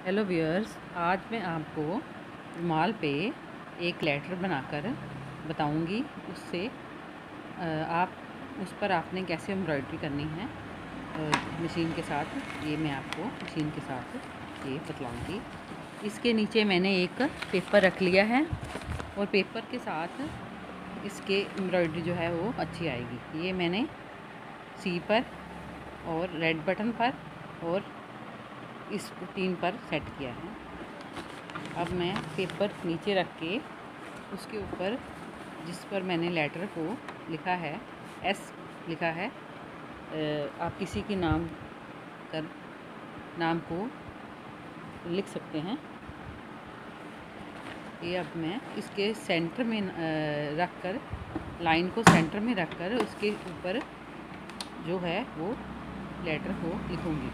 Hello viewers, आज मैं आपको रुमाल पे एक लेटर बनाकर बताऊंगी। उससे आप उस पर आपने कैसे एम्ब्रॉयडरी करनी है मशीन के साथ, ये मैं आपको मशीन के साथ ये बतलाऊंगी। इसके नीचे मैंने एक पेपर रख लिया है और पेपर के साथ इसके एम्ब्रॉयडरी जो है वो अच्छी आएगी। ये मैंने सी पर और रेड बटन पर और इस पिन पर सेट किया है। अब मैं पेपर नीचे रख के उसके ऊपर जिस पर मैंने लेटर को लिखा है, एस लिखा है, आप किसी के नाम को लिख सकते हैं। ये अब मैं इसके सेंटर में रख कर, लाइन को सेंटर में रख कर उसके ऊपर जो है वो लेटर को लिखूँगी।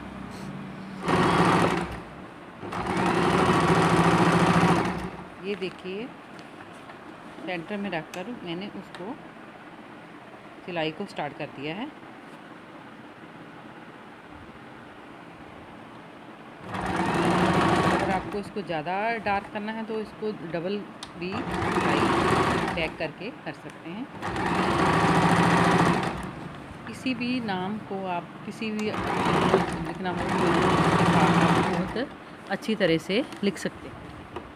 ये देखिए, सेंटर में रखकर मैंने उसको सिलाई को स्टार्ट कर दिया है। अगर आपको इसको ज़्यादा डार्क करना है तो इसको डबल भी सिलाई पैक करके कर सकते हैं। किसी भी नाम को आप किसी भी लिखना हो तो आप बहुत अच्छी तरह से लिख सकते हैं।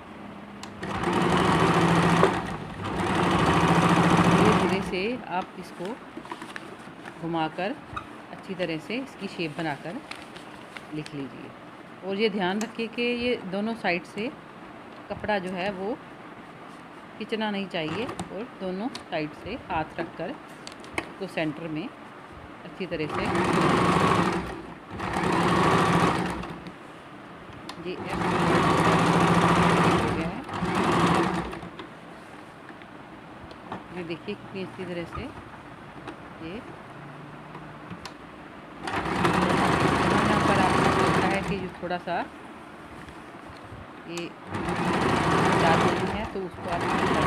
से आप इसको घुमाकर अच्छी तरह से इसकी शेप बनाकर लिख लीजिए। और ये ध्यान रखिए कि ये दोनों साइड से कपड़ा जो है वो खिंचना नहीं चाहिए और दोनों साइड से हाथ रखकर इसको सेंटर में अच्छी तरह से ये ये देखिए कितनी अच्छी तरह से ये यहाँ पर आपको लगता है कि थोड़ा सा ये डार्क नहीं है तो उसको आप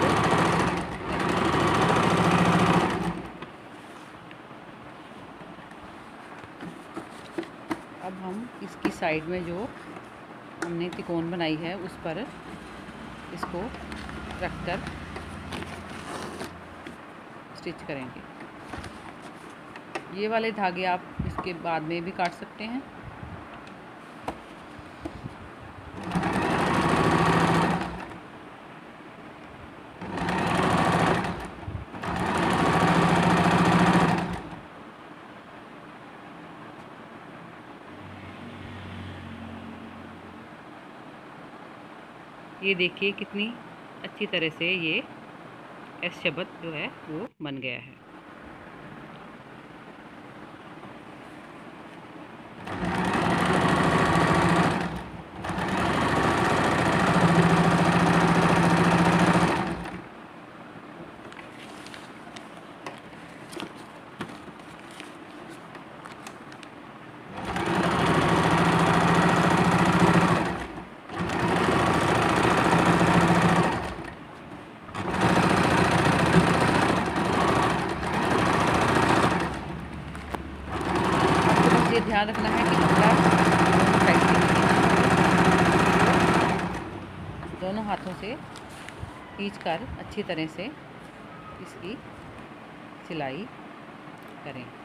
अब हम इसकी साइड में जो हमने त्रिकोण बनाई है उस पर इसको रखकर स्टिच करेंगे। ये वाले धागे आप इसके बाद में भी काट सकते हैं। ये देखिए कितनी अच्छी तरह से ये एस शब्द जो है वो बन गया है। ये ध्यान रखना है कि कपड़ा दोनों हाथों से खींचकर अच्छी तरह से इसकी सिलाई करें।